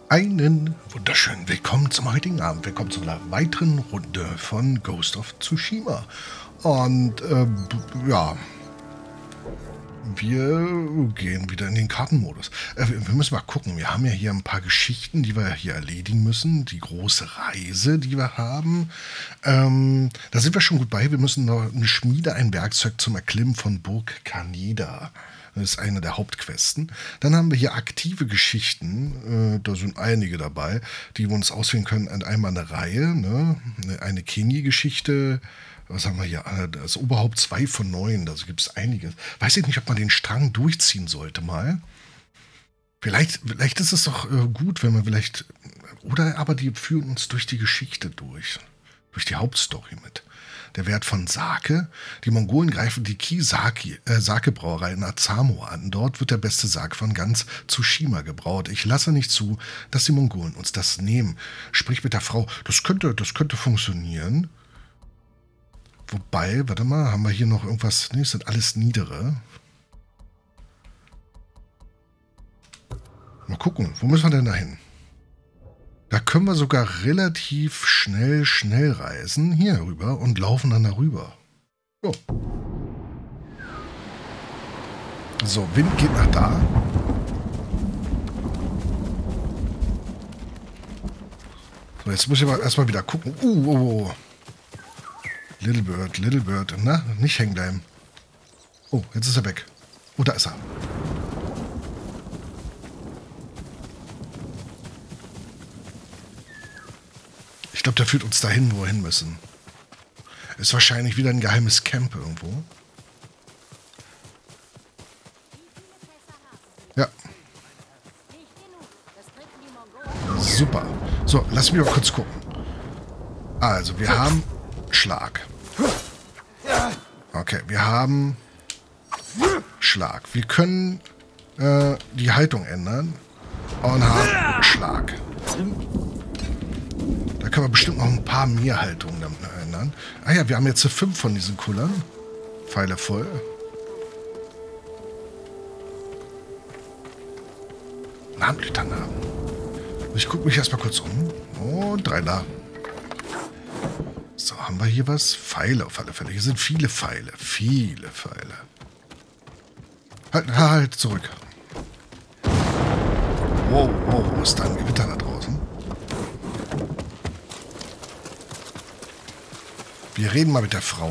Einen wunderschönen Willkommen zum heutigen Abend. Willkommen zu einer weiteren Runde von Ghost of Tsushima. Und ja, wir gehen wieder in den Kartenmodus. Wir müssen mal gucken. Wir haben ja hier ein paar Geschichten, die wir hier erledigen müssen. Die große Reise, die wir haben. Da sind wir schon gut bei. Wir müssen noch eine Schmiede, ein Werkzeug zum Erklimmen von Burg Kaneda. Das ist eine der Hauptquesten. Dann haben wir hier aktive Geschichten. Da sind einige dabei, die wir uns auswählen können. Einmal eine Reihe, ne? Eine Kenji-Geschichte. Was haben wir hier? Das Oberhaupt 2 von 9. Da gibt es einiges. Weiß ich nicht, ob man den Strang durchziehen sollte mal. Vielleicht ist es doch gut, wenn man vielleicht... Oder aber die führen uns durch die Geschichte durch. Durch die Hauptstory mit. Der Wert von Sake. Die Mongolen greifen die Sake-Brauerei in Azamo an. Dort wird der beste Sake von ganz Tsushima gebraut. Ich lasse nicht zu, dass die Mongolen uns das nehmen. Sprich mit der Frau. Das könnte funktionieren. Wobei, warte mal, haben wir hier noch irgendwas? Nee, das sind alles niedere. Mal gucken, wo müssen wir denn da hin? Da können wir sogar relativ schnell reisen, hier rüber und laufen dann darüber. Oh. So, Wind geht nach da. So, jetzt muss ich aber erstmal wieder gucken. Oh. Little Bird. Na, nicht hängen bleiben. Oh, jetzt ist er weg. Oh, da ist er. Ich glaube, der führt uns dahin, wo wir hin müssen. Ist wahrscheinlich wieder ein geheimes Camp irgendwo. Ja. Super. So, lass mich mal kurz gucken. Also, wir haben Schlag. Okay, wir haben Schlag. Wir können die Haltung ändern und haben Schlag. Da können wir bestimmt noch ein paar mehr Haltungen damit ändern. Ah ja, wir haben jetzt 5 von diesen Kullern. Pfeile voll. Namenblüternamen. Ich gucke mich erstmal kurz um. Oh, 3 da. So, haben wir hier was? Pfeile auf alle Fälle. Hier sind viele Pfeile. Halt, zurück. Wow, wo ist da ein Gewitter da draußen? Wir reden mal mit der Frau.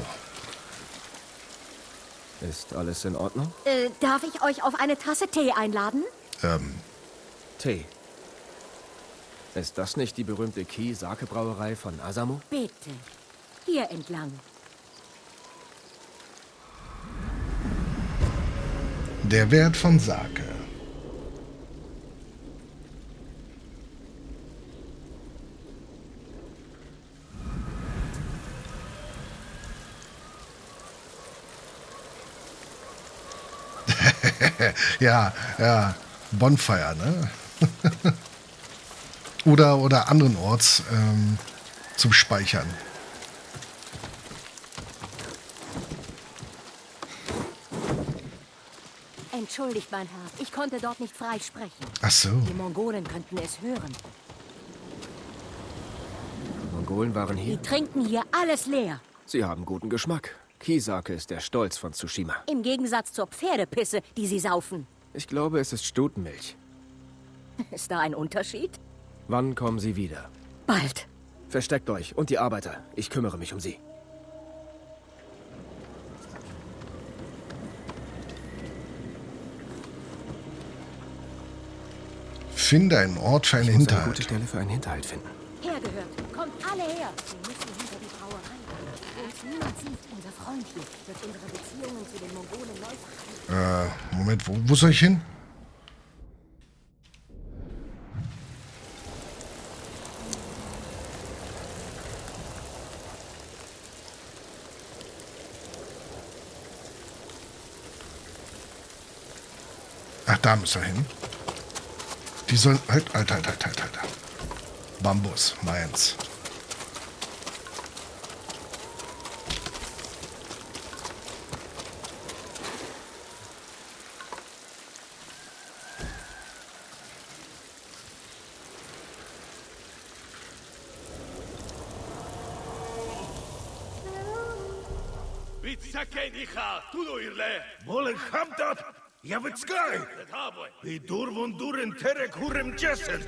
Ist alles in Ordnung? Darf ich euch auf eine Tasse Tee einladen? Tee. Ist das nicht die berühmte Ki-Sake-Brauerei von Asamo? Bitte. Hier entlang. Der Wert von Sake. ja, Bonfire, ne? oder anderenorts zum Speichern. Entschuldigt, mein Herr. Ich konnte dort nicht frei sprechen. Ach so. Die Mongolen könnten es hören. Die Mongolen waren hier? Die trinken hier alles leer. Sie haben guten Geschmack. Ki-Sake ist der Stolz von Tsushima. Im Gegensatz zur Pferdepisse, die sie saufen. Ich glaube, es ist Stutenmilch. Ist da ein Unterschied? Wann kommen Sie wieder? Bald. Versteckt euch und die Arbeiter. Ich kümmere mich um sie. Finde einen Ort für einen Ich muss eine Hinterhalt. gute Stelle für einen Hinterhalt finden. Hergehört. Kommt alle her. Wir müssen hinter die Brauerei. Wo uns niemand sieht, unser Freund hier, wird unsere Beziehungen zu den Mongolen neu verhandeln. Moment, wo soll ich hin? Ach, da müssen wir hin. Die sollen... Halt. Bambus, meins. Molek Hamdat, Yavitskay, Vidur Vundurin Terek Hurem Jesset.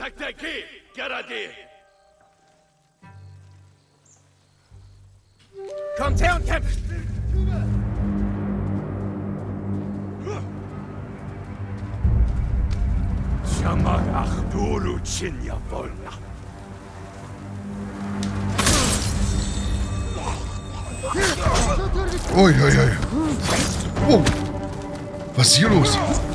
Kommt her und kämpft! Shamak Achduru Chinya Volna. Ui, ui, ui. Oh. Was ist hier los?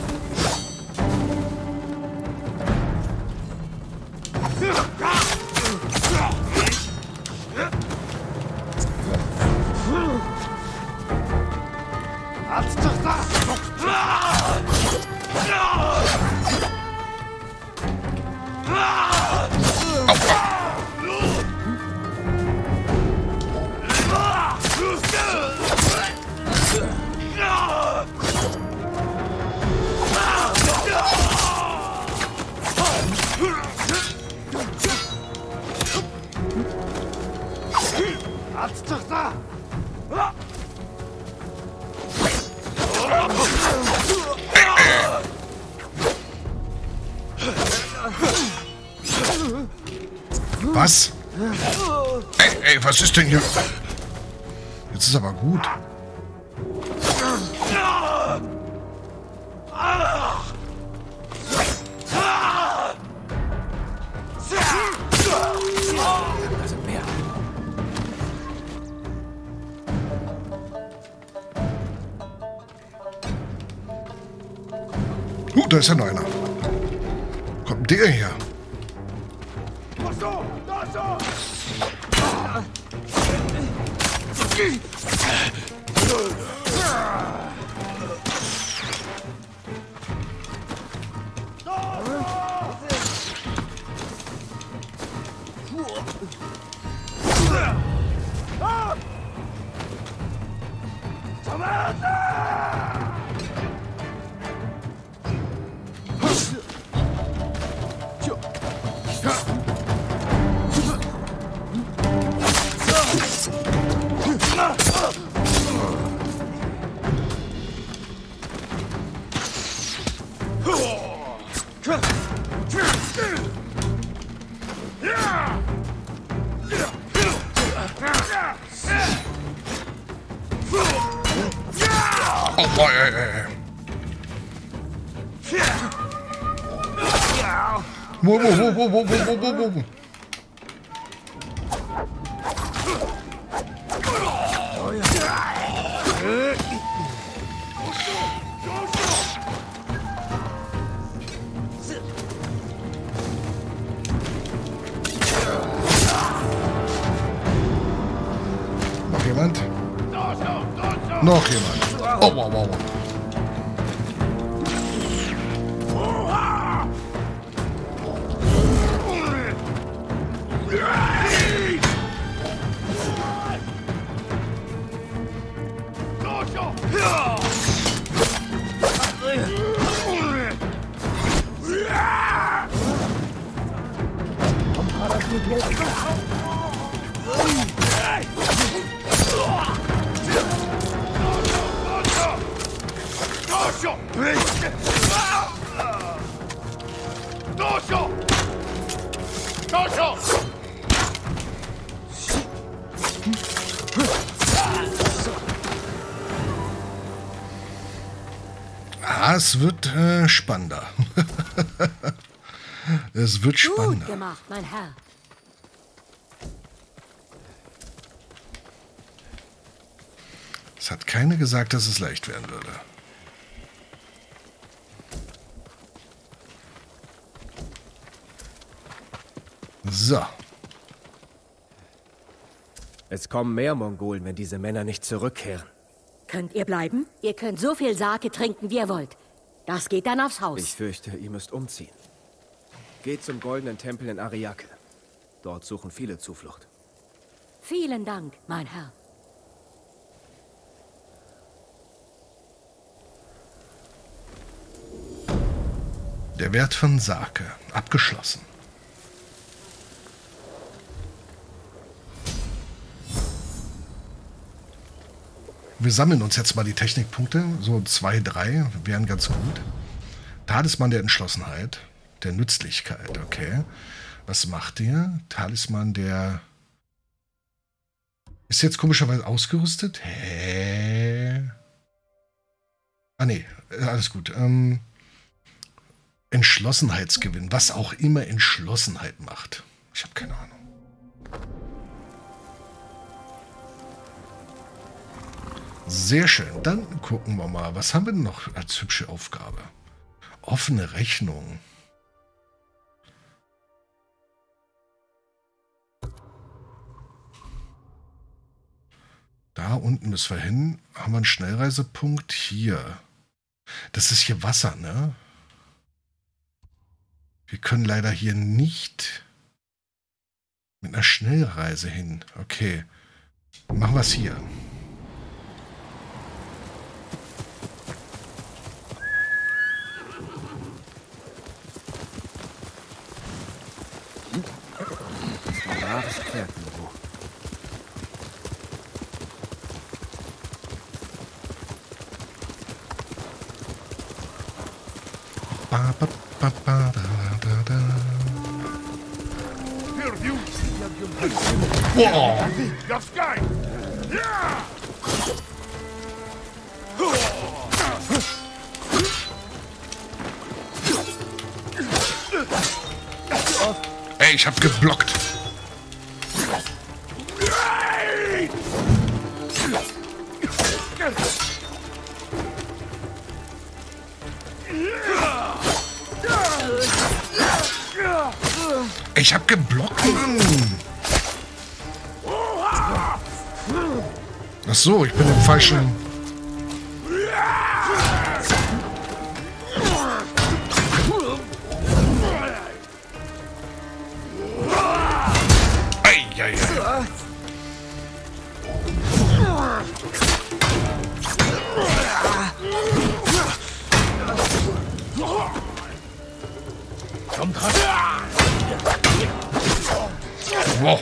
Was? Ey, was ist denn hier? Jetzt ist aber gut. Also mehr. Da ist ja noch einer. Kommt der her? Oh, ey. Wo. Noch jemand? Noch jemand. Oh, wow. Es wird spannender. Es wird spannender. Gut gemacht, mein Herr. Es hat keiner gesagt, dass es leicht werden würde. So. Es kommen mehr Mongolen, wenn diese Männer nicht zurückkehren. Könnt ihr bleiben? Ihr könnt so viel Sake trinken, wie ihr wollt. Das geht dann aufs Haus. Ich fürchte, ihr müsst umziehen. Geht zum Goldenen Tempel in Ariake. Dort suchen viele Zuflucht. Vielen Dank, mein Herr. Der Wert von Sake. Abgeschlossen. Wir sammeln uns jetzt mal die Technikpunkte. So 2, 3 wären ganz gut. Talisman der Entschlossenheit. Der Nützlichkeit, okay. Was macht ihr? Talisman der... Ist jetzt komischerweise ausgerüstet? Hä? Ah, nee. Alles gut. Entschlossenheitsgewinn. Was auch immer Entschlossenheit macht. Ich habe keine Ahnung. Sehr schön. Dann gucken wir mal. Was haben wir denn noch als hübsche Aufgabe? Offene Rechnung. Da unten müssen wir hin. Haben wir einen Schnellreisepunkt? Hier. Das ist hier Wasser, ne? Wir können leider hier nicht mit einer Schnellreise hin. Okay. Machen wir es hier. Braves Pferdlogo. Wow. Ey, ich hab geblockt. Ich hab geblockt, Mann. Ach so, ich bin im falschen... Wow.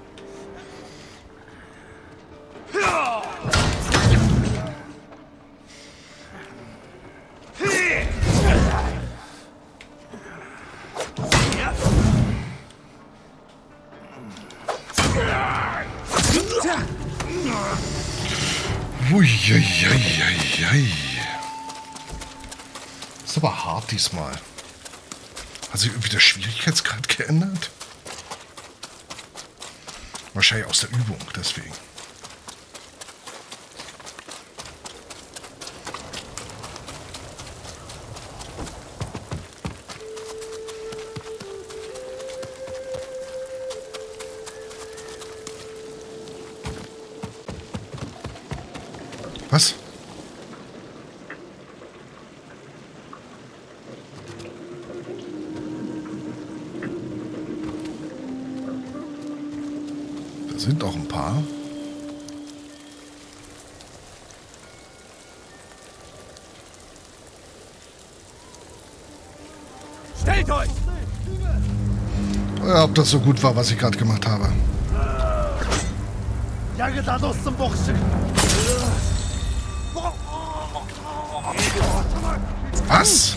Uiuiuiui. Ist aber hart diesmal. Hat sich irgendwie der Schwierigkeitsgrad geändert? Wahrscheinlich aus der Übung, deswegen. Was? Da sind auch ein paar. Stellt euch! Ja, ob das so gut war, was ich gerade gemacht habe. Was?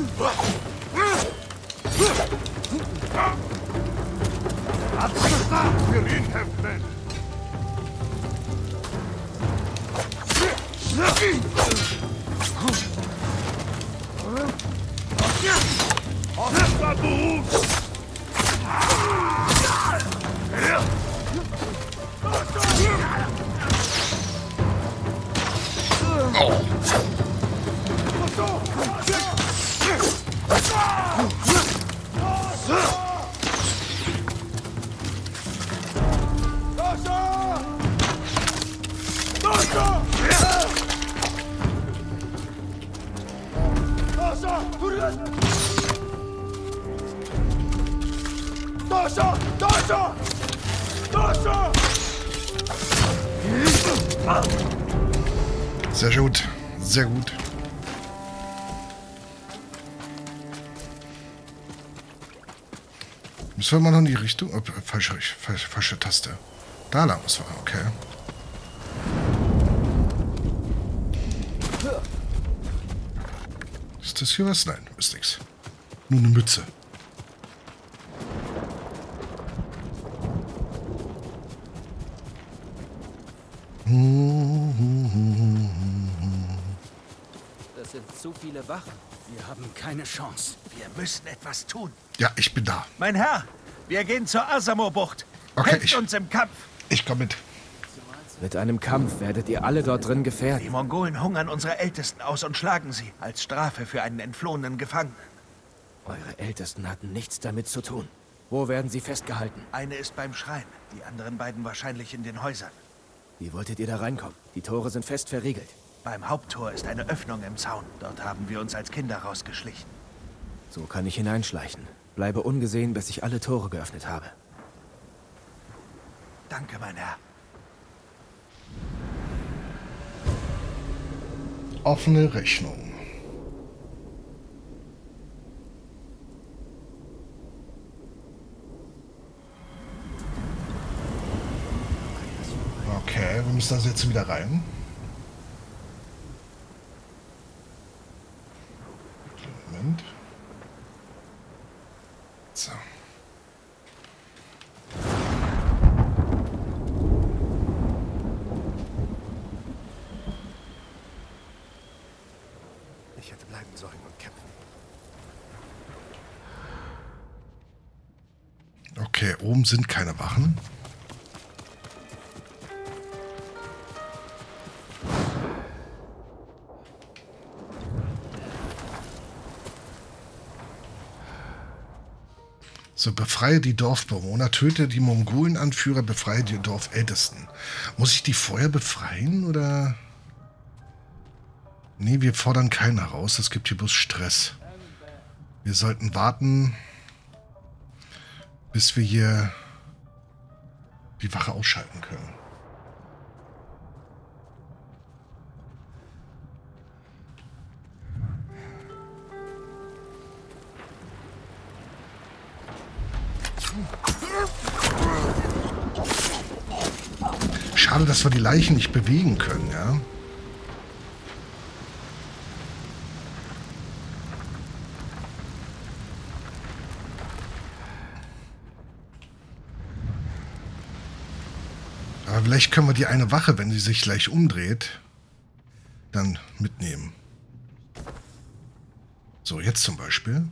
Sehr gut. Sehr gut. Müssen wir mal noch in die Richtung? Oh, falsche Taste. Da lang müssen wir, okay. Ist das hier was? Nein, ist nichts. Nur eine Mütze. Das sind zu viele Wachen. Wir haben keine Chance. Wir müssen etwas tun. Ja, ich bin da. Mein Herr, wir gehen zur Asamo-Bucht. Okay, Helft uns im Kampf. Ich komme mit. Mit einem Kampf werdet ihr alle dort drin Die gefährden. Mongolen hungern unsere Ältesten aus und schlagen sie als Strafe für einen entflohenen Gefangenen. Eure Ältesten hatten nichts damit zu tun. Wo werden sie festgehalten? Eine ist beim Schrein, die anderen beiden wahrscheinlich in den Häusern. Wie wolltet ihr da reinkommen? Die Tore sind fest verriegelt. Beim Haupttor ist eine Öffnung im Zaun. Dort haben wir uns als Kinder rausgeschlichen. So kann ich hineinschleichen. Bleibe ungesehen, bis ich alle Tore geöffnet habe. Danke, mein Herr. Offene Rechnung. Okay, wir müssen das jetzt wieder rein. Moment. So. Ich hätte bleiben sollen und kämpfen. Okay, oben sind keine Wachen. So, befreie die Dorfbewohner, töte die Mongolenanführer, befreie die Dorfältesten. Muss ich die vorher befreien, oder? Nee, wir fordern keinen heraus, es gibt hier bloß Stress. Wir sollten warten, bis wir hier die Wache ausschalten können. Schade, dass wir die Leichen nicht bewegen können, ja. Aber vielleicht können wir die eine Wache, wenn sie sich gleich umdreht, dann mitnehmen. So, jetzt zum Beispiel.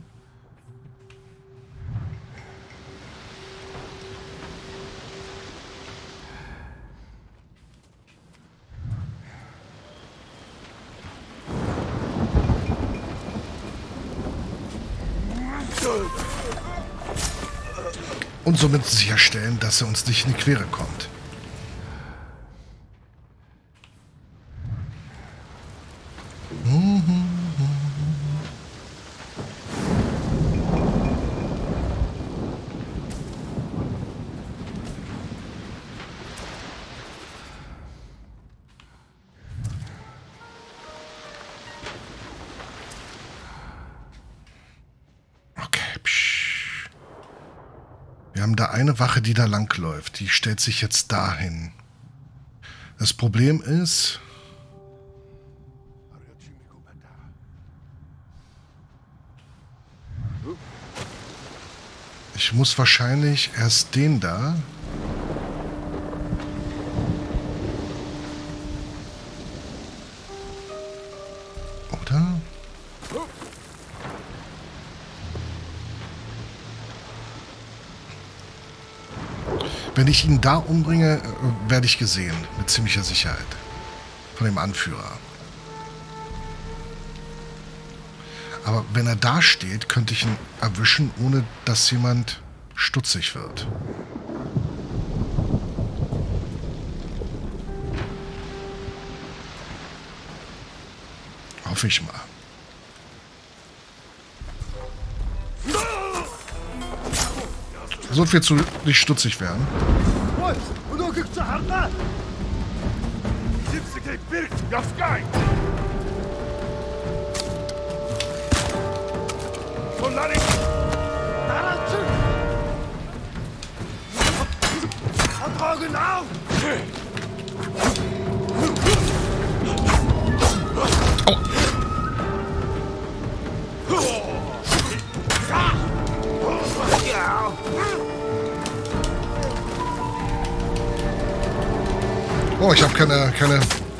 Und somit sicherstellen, dass er uns nicht in die Quere kommt. Wir haben da eine Wache, die da lang läuft. Die stellt sich jetzt dahin. Das Problem ist... Ich muss wahrscheinlich erst den da... Oder? Wenn ich ihn da umbringe, werde ich gesehen. Mit ziemlicher Sicherheit. Von dem Anführer. Aber wenn er da steht, könnte ich ihn erwischen, ohne dass jemand stutzig wird. Hoffe ich mal. So viel zu nicht stutzig werden. Oh, ich habe keine...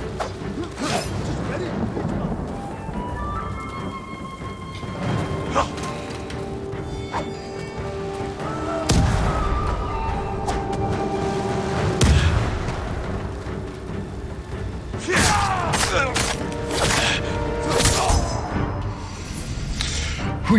Hui.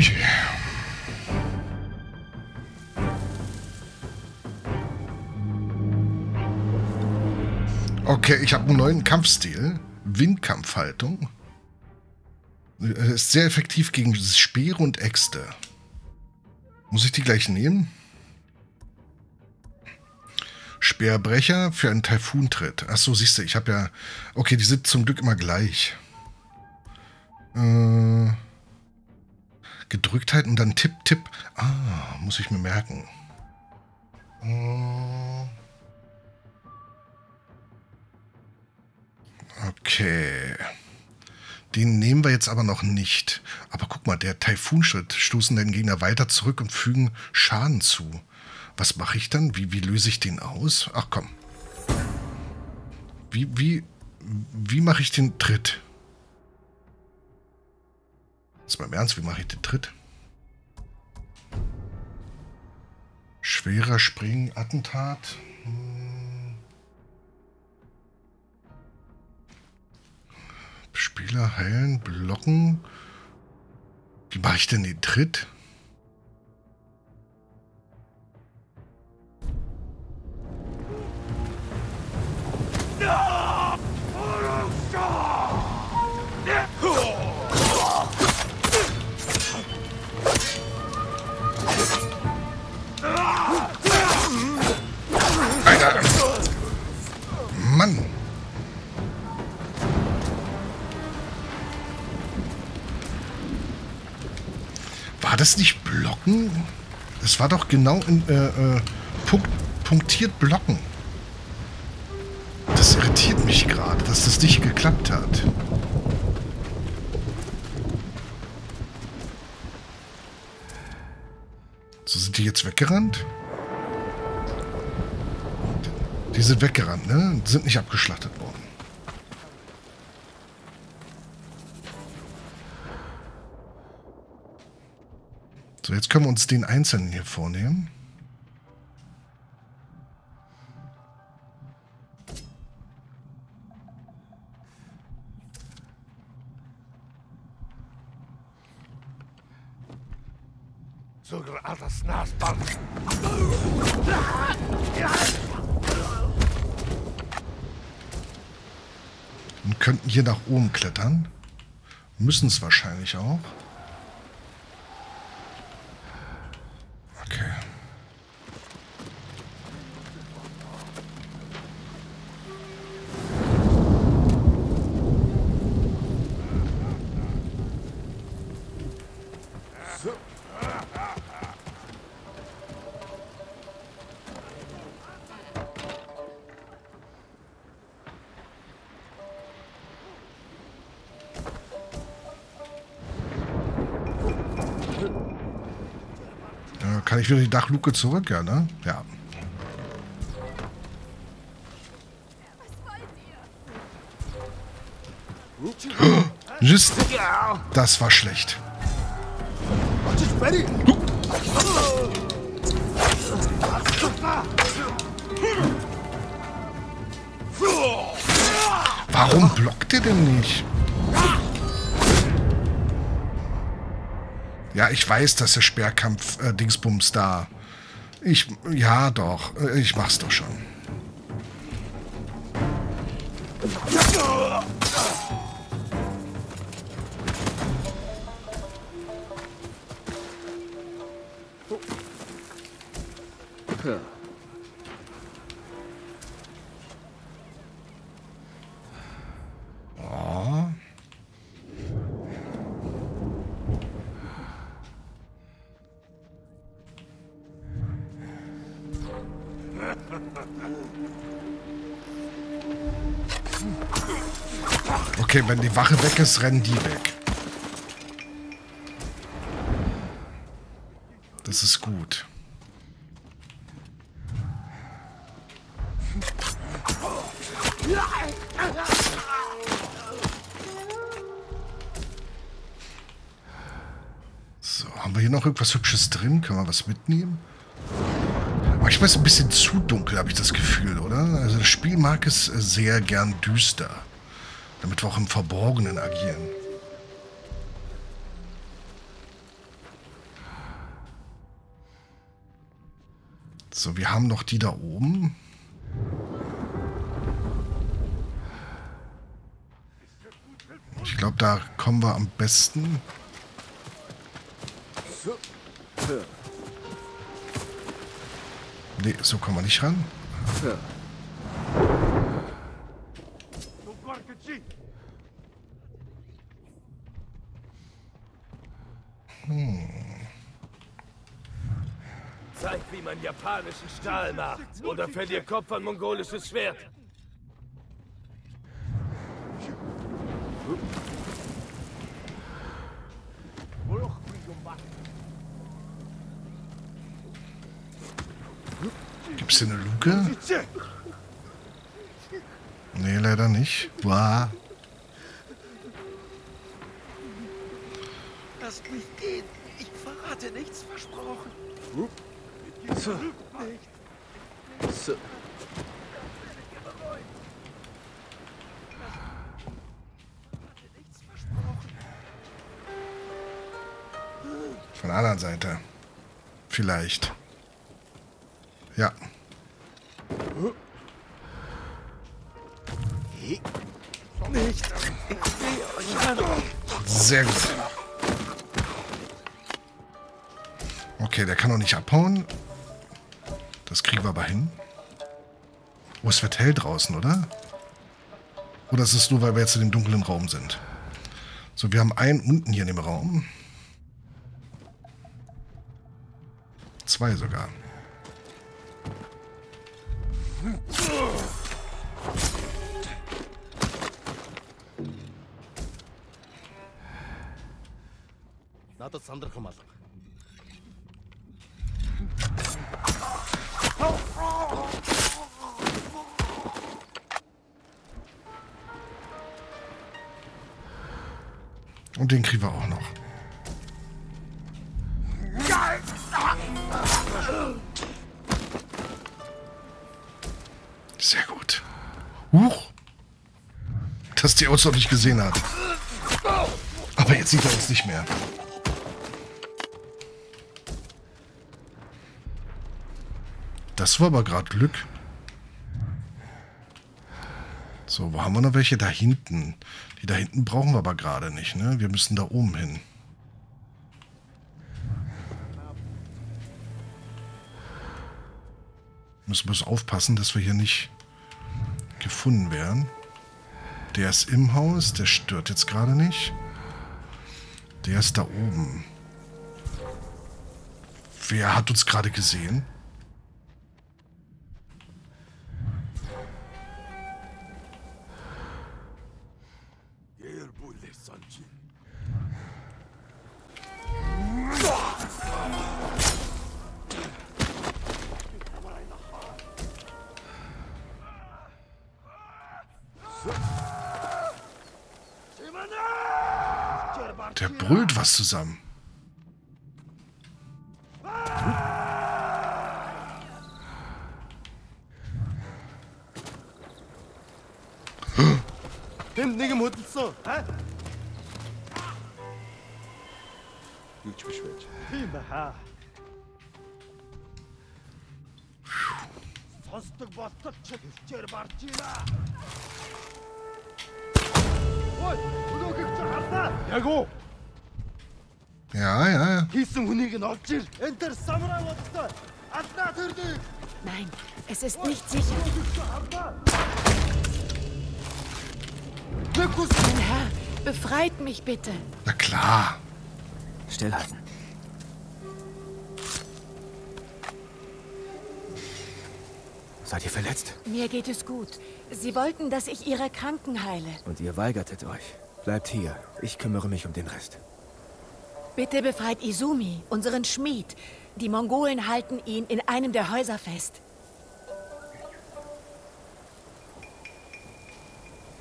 Okay, ich habe einen neuen Kampfstil. Windkampfhaltung. Ist sehr effektiv gegen Speere und Äxte. Muss ich die gleich nehmen? Speerbrecher für einen Taifuntritt. Achso, siehst du, ich habe ja... Okay, die sind zum Glück immer gleich. Gedrücktheit und dann Tipp, Tipp. Ah, muss ich mir merken. Okay. Den nehmen wir jetzt aber noch nicht. Aber guck mal, der Taifunschritt stoßen den Gegner weiter zurück und fügen Schaden zu. Was mache ich dann? Wie löse ich den aus? Ach komm. Wie mache ich den Tritt? Jetzt mal im Ernst, wie mache ich den Tritt? Schwerer Springen, Attentat. Spieler heilen, blocken. Wie mache ich denn den Tritt? Alter. Mann. War das nicht blocken? Das war doch genau in punktiert blocken. Das irritiert mich gerade, dass das nicht geklappt hat. So, sind die jetzt weggerannt? Die sind weggerannt, ne? Die sind nicht abgeschlachtet worden. So, jetzt können wir uns den Einzelnen hier vornehmen. Und könnten hier nach oben klettern. Müssen es wahrscheinlich auch. Okay. Kann ich wieder die Dachluke zurück, ja, ne? Ja. Just, das war schlecht. Warum blockt ihr denn nicht? Ja, ich weiß, dass der Speerkampf-Dingsbums da. Ja, doch. Ich mach's doch schon. Oh. Okay, wenn die Wache weg ist, rennen die weg. Das ist gut. So, haben wir hier noch irgendwas Hübsches drin? Können wir was mitnehmen? Manchmal ist es ein bisschen zu dunkel, habe ich das Gefühl, oder? Also das Spiel mag es sehr gern düster. Damit wir auch im Verborgenen agieren. So, wir haben noch die da oben. Ich glaube, da kommen wir am besten. Nee, so kommen wir nicht ran. Zeig, wie man japanischen Stahl macht. Oder verlier Kopf an mongolisches Schwert. Gibt's hier eine Luke? Nee, leider nicht. Wow. Lass mich gehen. Ich verrate nichts, versprochen. Von der anderen Seite. Vielleicht. Ja. Nicht. Ich sehe euch an. Sehr gut. Okay, der kann doch nicht abhauen. Das kriegen wir aber hin. Oh, es wird hell draußen, oder? Oder ist es nur, weil wir jetzt in dem dunklen Raum sind? So, wir haben einen unten hier in dem Raum. 2 sogar. Und den kriegen wir auch noch. Sehr gut. Huch. Dass die uns noch nicht gesehen hat. Aber jetzt sieht er uns nicht mehr. Das war aber gerade Glück. So, wo haben wir noch welche? Da hinten. Die da hinten brauchen wir aber gerade nicht, ne? Wir müssen da oben hin. Müssen wir aufpassen, dass wir hier nicht gefunden werden. Der ist im Haus, der stört jetzt gerade nicht. Der ist da oben. Wer hat uns gerade gesehen? Der brüllt was zusammen. Ja, ja. Nein, es ist nicht sicher. Mein Herr, befreit mich bitte. Na klar. Stillhalten. Seid ihr verletzt? Mir geht es gut. Sie wollten, dass ich Ihre Kranken heile. Und ihr weigertet euch. Bleibt hier. Ich kümmere mich um den Rest. Bitte befreit Izumi, unseren Schmied. Die Mongolen halten ihn in einem der Häuser fest.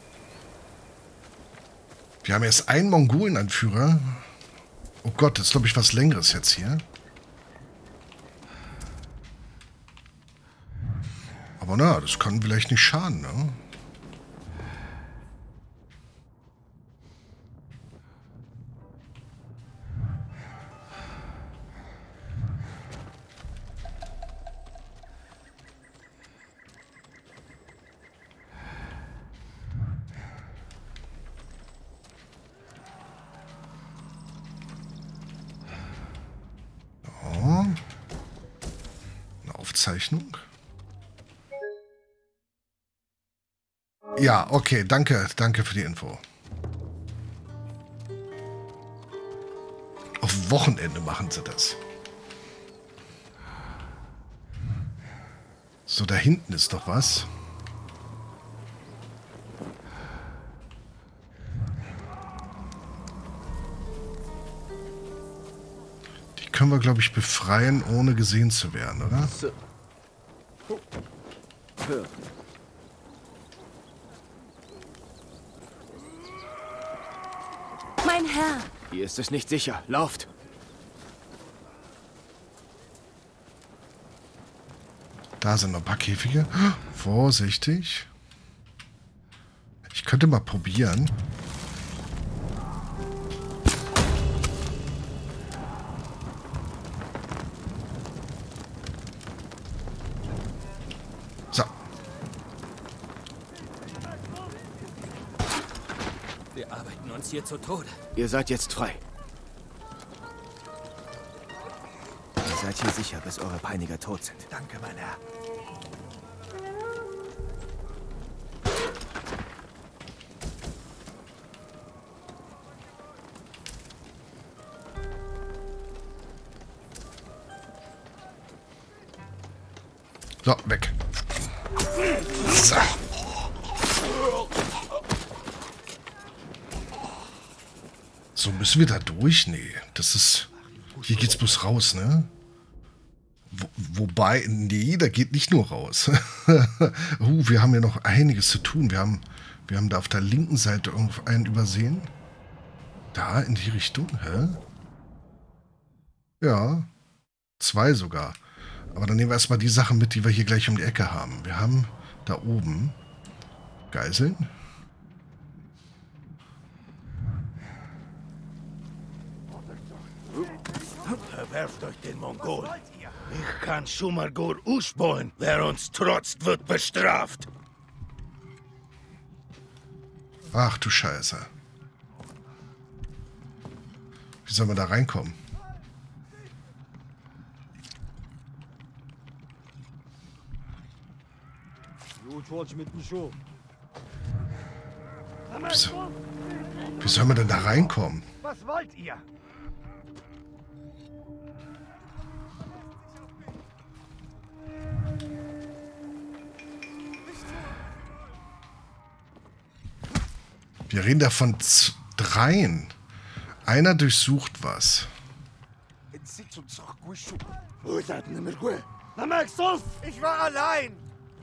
Wir haben erst einen Mongolenanführer. Oh Gott, das ist, glaube ich, was Längeres jetzt hier. Aber na, das kann vielleicht nicht schaden, ne? Aufzeichnung. Ja, okay, danke für die Info. Auf Wochenende machen sie das. So, da hinten ist doch was. Die können wir, glaube ich, befreien, ohne gesehen zu werden, oder? Mein Herr! Hier ist es nicht sicher. Lauft! Da sind noch ein paar Käfige. Vorsichtig. Ich könnte mal probieren. So. Wir arbeiten uns hier zu Tode. Ihr seid jetzt frei. Ihr seid hier sicher, bis eure Peiniger tot sind. Danke, mein Herr. So, weg. So. So, müssen wir da durch? Nee, das ist... Hier geht's bloß raus, ne? Wobei, nee, da geht nicht nur raus. Wir haben ja noch einiges zu tun. Wir haben da auf der linken Seite einen übersehen. Da, in die Richtung, hä? Ja, 2 sogar. Aber dann nehmen wir erstmal die Sachen mit, die wir hier gleich um die Ecke haben. Wir haben da oben Geiseln. Verwerft euch den Mongolen. Ich kann Shumargur ausbauen. Wer uns trotzt, wird bestraft. Ach du Scheiße. Wie soll man da reinkommen? Wie soll man denn da reinkommen? Was wollt ihr? Wir reden da von 3. Einer durchsucht was. Ich war allein.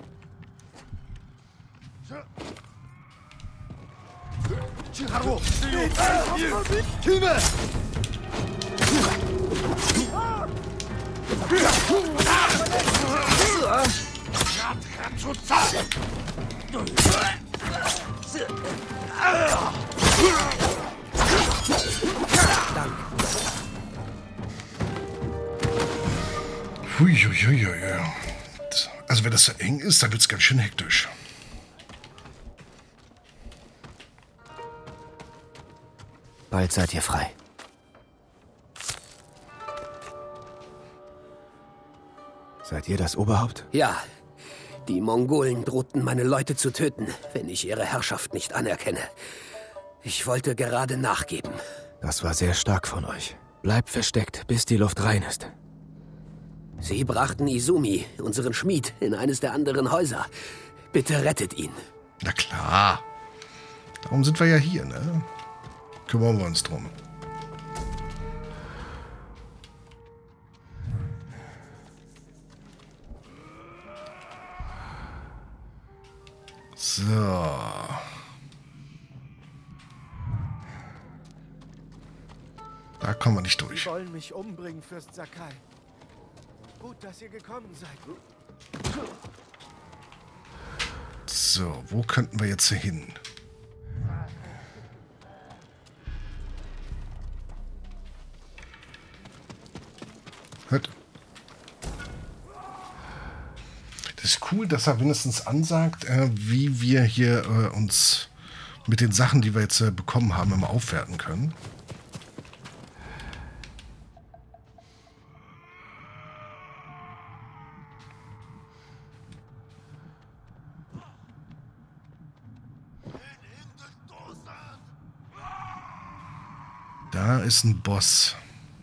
Huiuiuiui. Also wenn das so eng ist, dann wird es ganz schön hektisch. Bald seid ihr frei. Seid ihr das Oberhaupt? Ja, die Mongolen drohten, meine Leute zu töten, wenn ich ihre Herrschaft nicht anerkenne. Ich wollte gerade nachgeben. Das war sehr stark von euch. Bleibt versteckt, bis die Luft rein ist. Sie brachten Izumi, unseren Schmied, in eines der anderen Häuser. Bitte rettet ihn. Na klar. Darum sind wir ja hier, ne? Kümmern wir uns drum. So. kommen wir nicht durch. Sie wollen mich umbringen, Fürst Sakai. Gut, dass ihr gekommen seid. So, wo könnten wir jetzt hier hin? Hört. Das ist cool, dass er wenigstens ansagt, wie wir hier uns mit den Sachen, die wir jetzt bekommen haben, immer aufwerten können. Da ist ein Boss.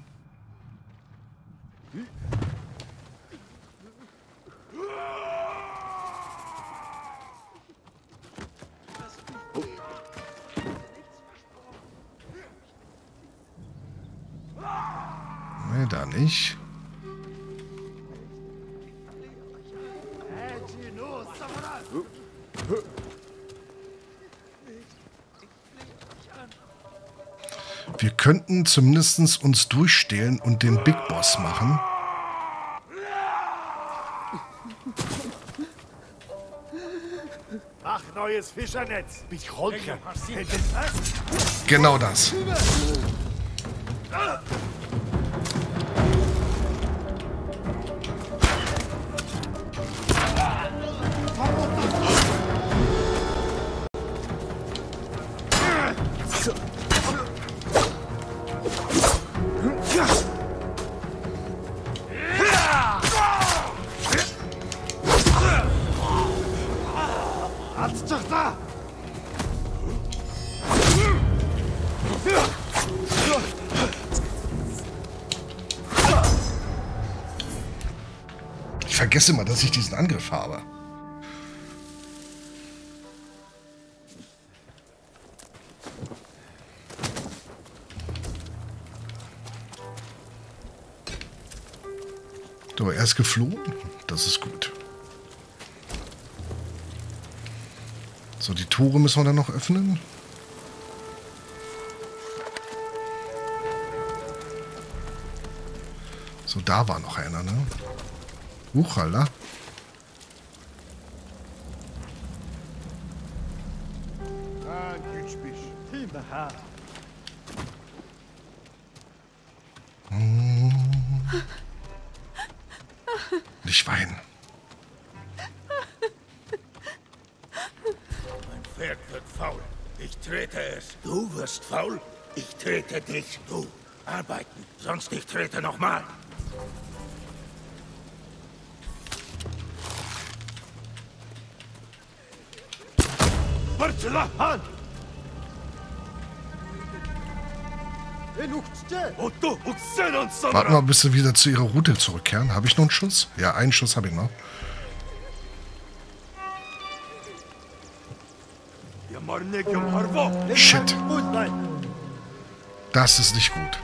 Nee, da nicht. Wir könnten zumindest uns durchstehlen und den Big Boss machen. Ach, neues Fischernetz. Genau das. Ich vergesse immer, dass ich diesen Angriff habe. So, er ist geflohen. Das ist gut. So, die Tore müssen wir dann noch öffnen. So, da war noch einer, ne? Alter. Nicht weinen. Mein Pferd wird faul. Ich trete es. Du wirst faul. Ich trete dich. Du. Arbeiten. Sonst ich trete nochmal. Warten wir, bis sie wieder zu ihrer Route zurückkehren. Habe ich noch einen Schuss? Ja, einen Schuss habe ich noch. Shit. Das ist nicht gut.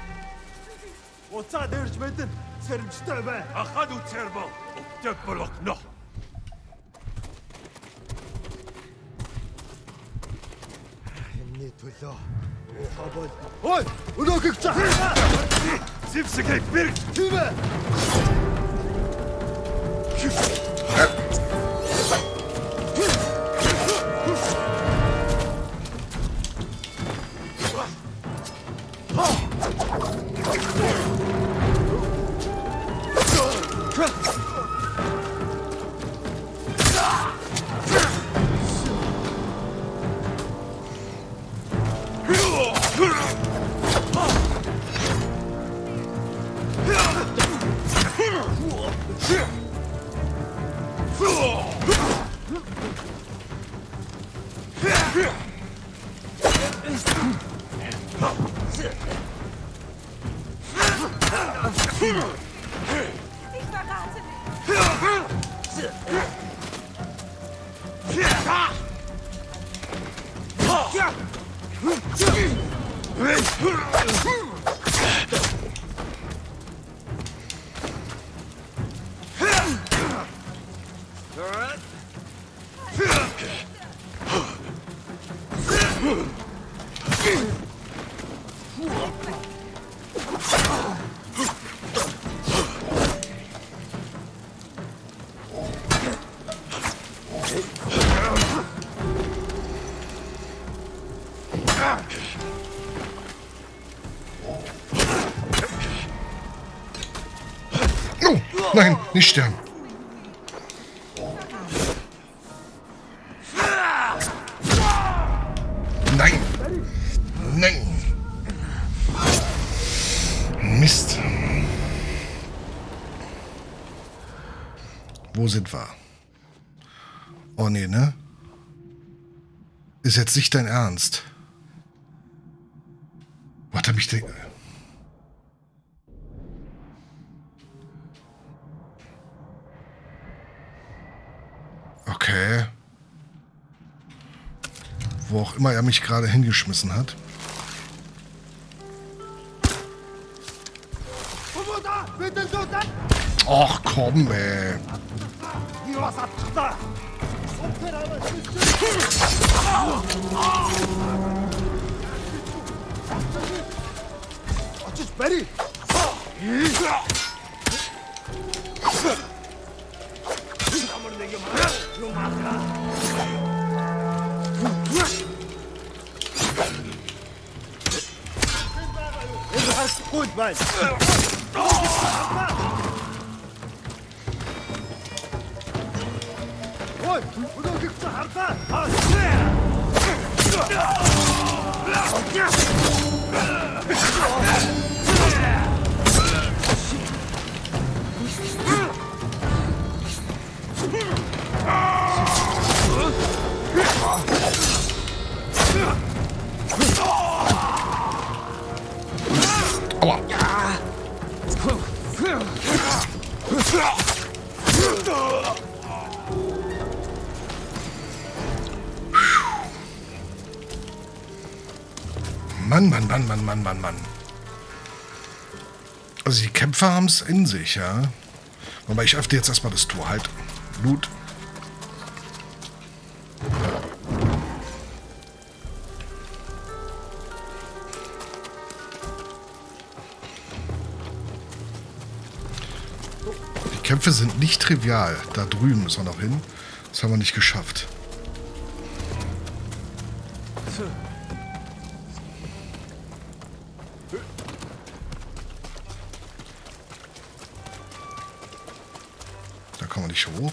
Nein, nicht sterben. Nein. Nein. Mist. Wo sind wir? Oh nee, ne? Ist jetzt nicht dein Ernst. Was hab ich denn... Okay. Wo auch immer er mich gerade hingeschmissen hat. Och, komm, ey. Aua. Mann. Also die Kämpfer haben es in sich, ja. Aber ich öffne jetzt erstmal das Tor. Halt. Loot. Die Kämpfe sind nicht trivial. Da drüben müssen wir noch hin. Das haben wir nicht geschafft. Da kommen wir nicht hoch.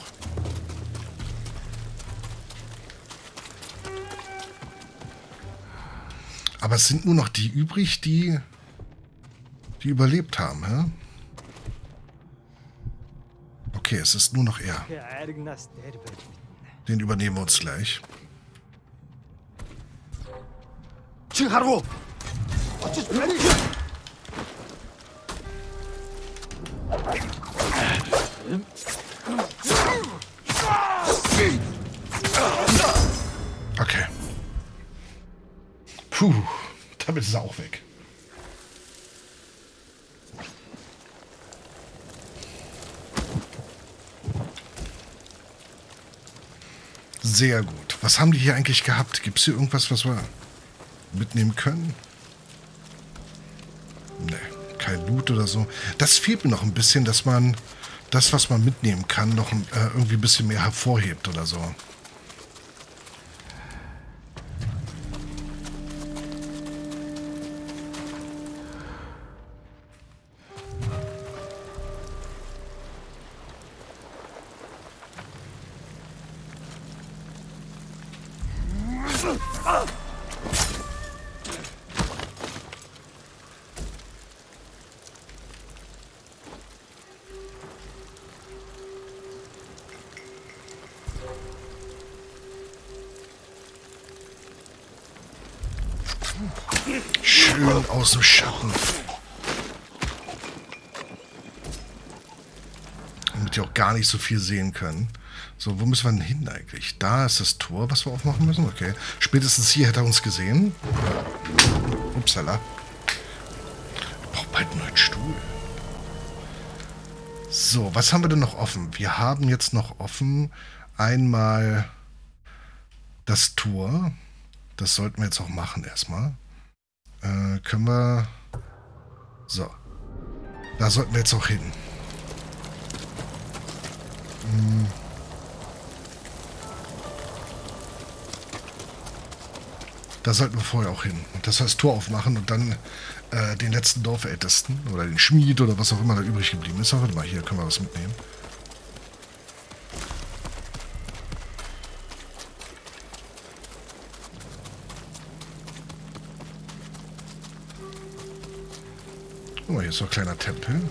Aber es sind nur noch die übrig, die überlebt haben, hä? Okay, es ist nur noch er. Den übernehmen wir uns gleich. Okay. Puh, damit ist er auch weg. Sehr gut. Was haben die hier eigentlich gehabt? Gibt es hier irgendwas, was wir mitnehmen können? Nee, kein Loot oder so. Das fehlt mir noch ein bisschen, dass man das, was man mitnehmen kann, noch irgendwie ein bisschen mehr hervorhebt oder so. Schön aus dem Schatten. Damit die auch gar nicht so viel sehen können. So, wo müssen wir denn hin eigentlich? Da ist das Tor, was wir aufmachen müssen. Okay. Spätestens hier hätte er uns gesehen. Upsala. Ich brauche bald einen neuen Stuhl. So, was haben wir denn noch offen? Wir haben jetzt noch offen einmal das Tor. Das sollten wir jetzt auch machen erstmal. Können wir... So. Da sollten wir jetzt auch hin. Da sollten wir vorher auch hin. Das heißt Tor aufmachen und dann den letzten Dorfältesten oder den Schmied oder was auch immer da übrig geblieben ist. Warte mal, hier können wir was mitnehmen. Oh, hier ist so ein kleiner Tempel.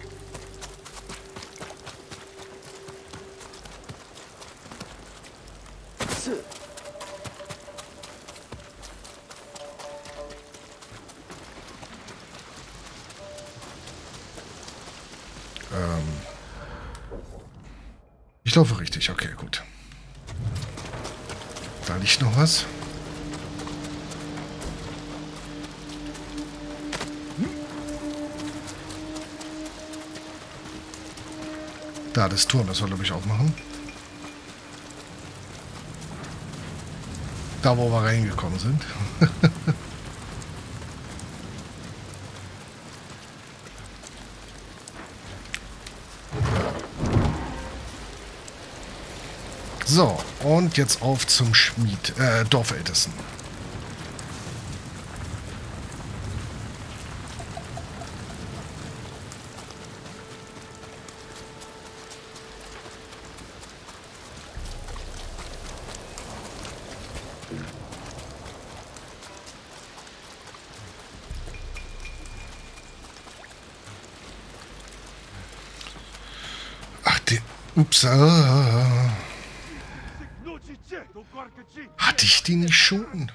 Ich laufe richtig, okay, gut. Da liegt noch was. Da, das Tor, das soll glaube ich auch machen. Da, wo wir reingekommen sind. So, und jetzt auf zum Schmied, Dorfältesten. Ach, den... Ups. Hatte ich die nicht schon?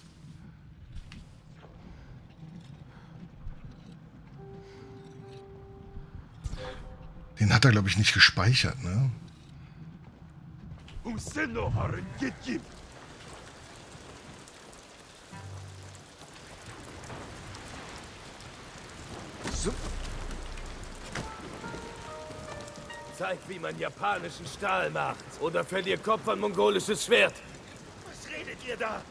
Den hat er, glaube ich, nicht gespeichert, ne? Zeig, wie man japanischen Stahl macht. Oder verlier Kopf an mongolisches Schwert. Was redet ihr da?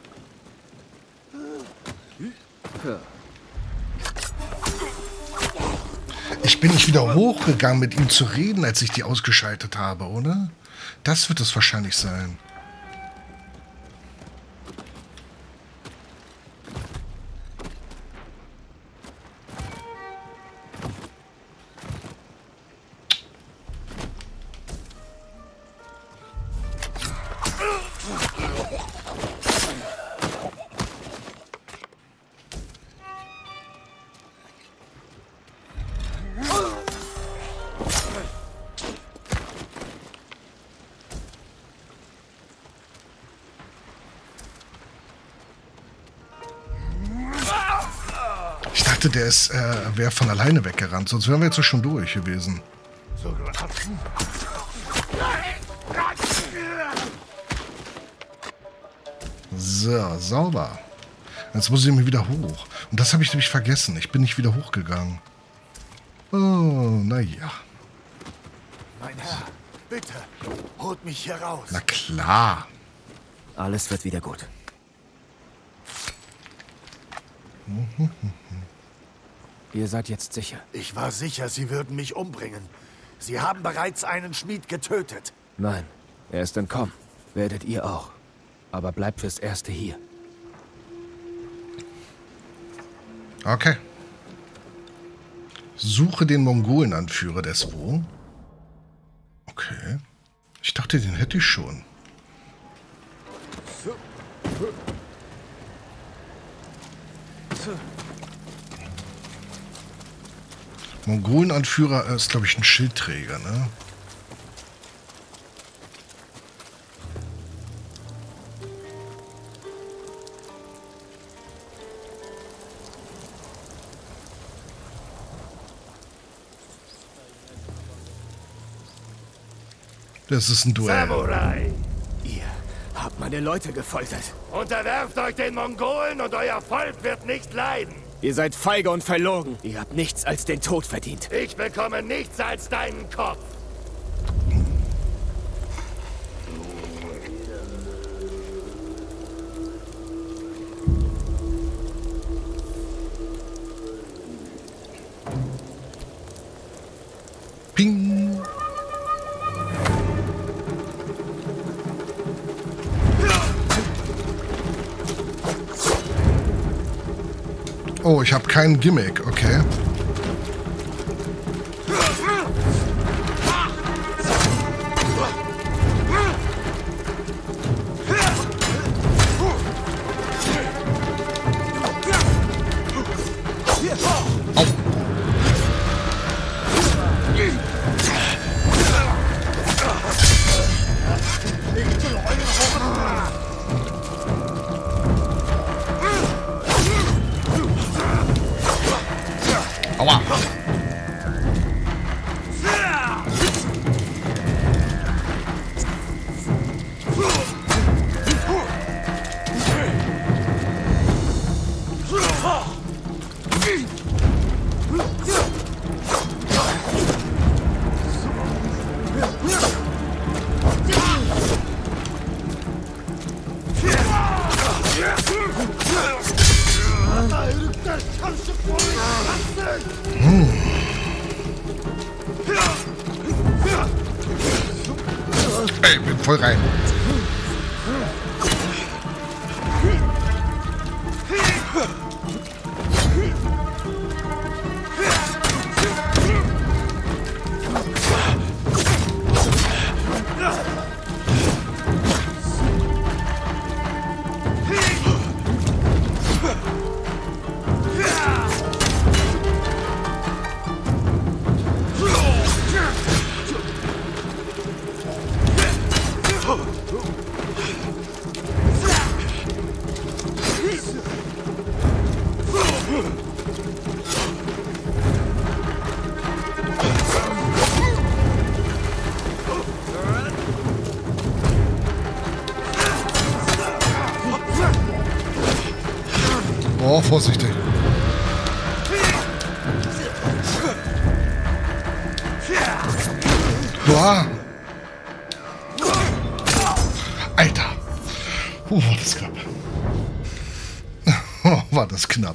Ich bin nicht wieder hochgegangen, mit ihm zu reden, als ich die ausgeschaltet habe, oder? Das wird es wahrscheinlich sein. Ich dachte, der ist, wäre von alleine weggerannt, sonst wären wir jetzt doch schon durch gewesen. So, sauber. Jetzt muss ich mir wieder hoch. Und das habe ich nämlich vergessen. Ich bin nicht wieder hochgegangen. Oh, naja. Mein Herr, bitte, holt mich hier raus. Na klar. Alles wird wieder gut. Ihr seid jetzt sicher. Ich war sicher, Sie würden mich umbringen. Sie haben bereits einen Schmied getötet. Nein, er ist entkommen. Werdet ihr auch. Aber bleibt fürs Erste hier. Okay. Suche den Mongolenanführer des wo? Okay. Ich dachte, den hätte ich schon. Mongolenanführer ist, glaube ich, ein Schildträger, ne? Das ist ein Duell. Samurai, Ihr habt meine Leute gefoltert. unterwerft euch den Mongolen und euer Volk wird nicht leiden. Ihr seid feige und verlogen. Ihr habt nichts als den Tod verdient. Ich bekomme nichts als deinen Kopf. Ping. Oh, ich habe kein Gimmick, okay. Aua. Ey, bin voll rein. Oh, vorsichtig. Boah. Alter. War das knapp. War das knapp.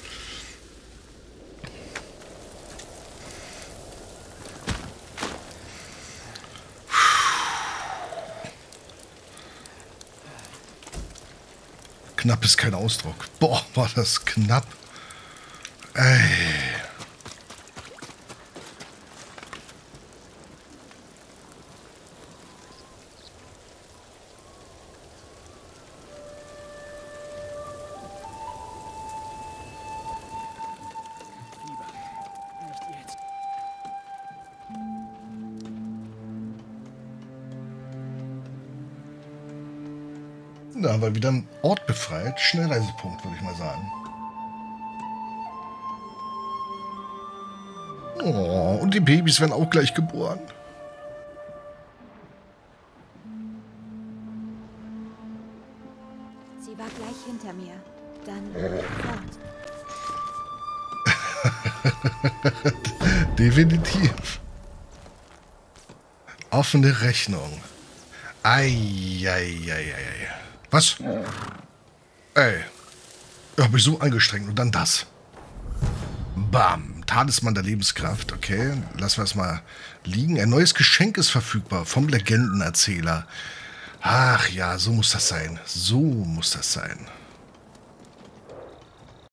Knapp ist kein Ausdruck. Boah, war das knapp. Ey. Da haben wir wieder einen Ort befreit. Schnellreisepunkt, würde ich mal sagen. Oh, und die Babys werden auch gleich geboren. Sie war gleich hinter mir. Dann fort. Definitiv. Offene Rechnung. Ei. Was? Ey. Ich habe mich so angestrengt und dann das. Bam. Talisman der Lebenskraft. Okay, lassen wir es mal liegen. Ein neues Geschenk ist verfügbar vom Legendenerzähler. Ach ja, so muss das sein. So muss das sein.